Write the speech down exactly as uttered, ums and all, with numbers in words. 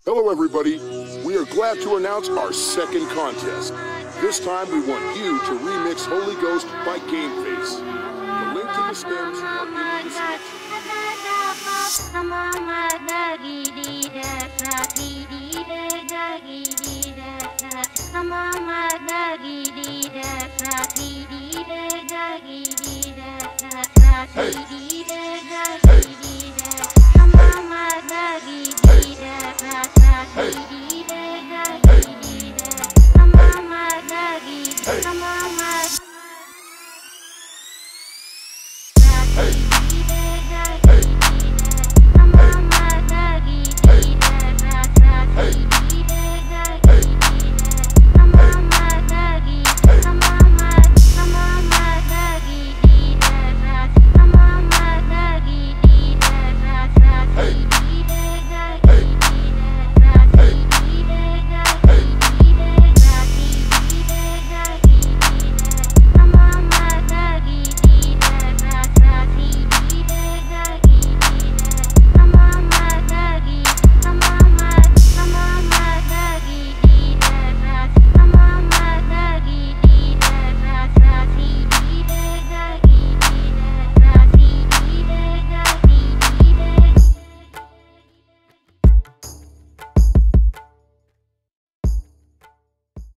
Hello everybody, we are glad to announce our second contest. This time we want you to remix Holy Ghost by Gameface. The link to the stems are in the description. Hey! Hey! Hey! Hey!